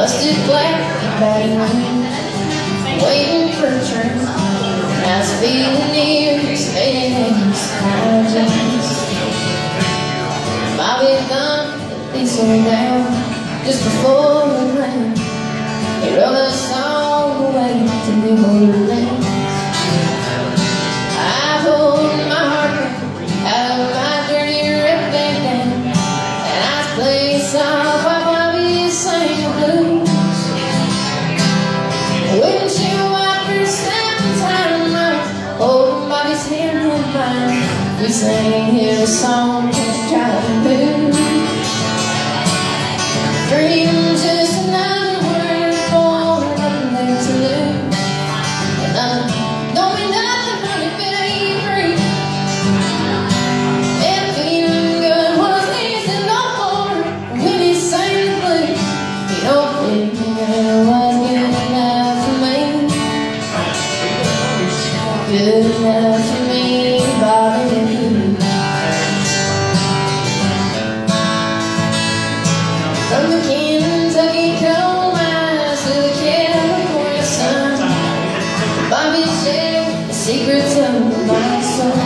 busted black batting ring, waiting for a train. I was feeling near, staying in small jeans. Bobby thumped the diesel down just before the rain. He rode us all the way to New Orleans. I pulled my heart out of my dirty red bandana, and I played soft while Bobby sang the blues. Windshield wipers snapping time out, holding Bobby's hand in mine. We sang his song and tried to move. Freedom's just another word for nothing left to lose. And don't mean nothing when it ain't free. And feeling good was easy no more when he sang the blues. You don't think it was good enough for me. Good enough for me, Bobby and you. From the Kentucky coal mines to the California sun, Bobby shared the secrets of my soul.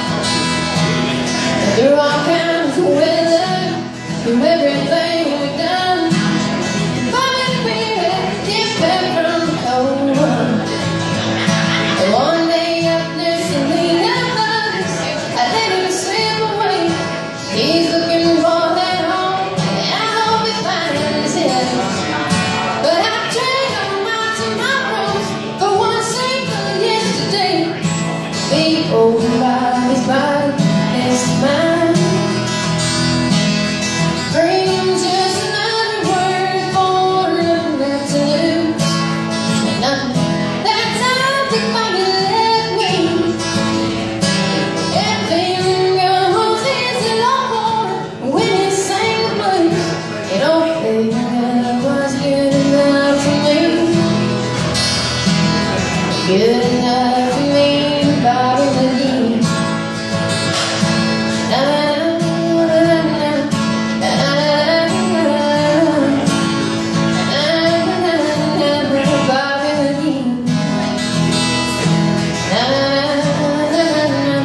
Through all kinds of weather, through everything we've done, Bobby and me had to get back from the cold run. And one day after Selena Bugs, I let him slip away. He's looking for that home, and I hope he finds it. But I trade all my tomorrows for one single yesterday. Be over by his body next to mine. Freedom's just another word for nothing left to lose. And nothing that time to Bobby left me. And feeling good was easy no more when he sang the blues. You don't think that was good enough for me. Good enough for me, Bobby McGee. Na na na na na na na, Bobby McGee. Na na na na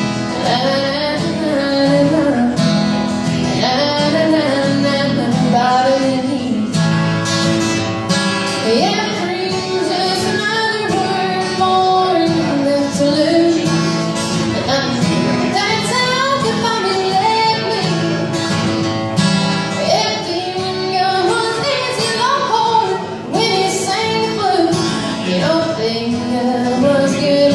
na, Bobby McGee. Yeah, freedom's just another word for nothing left to lose. And that's how the Bobby left me. If feeling good was easy no more when he sang the blues. You don't think that was good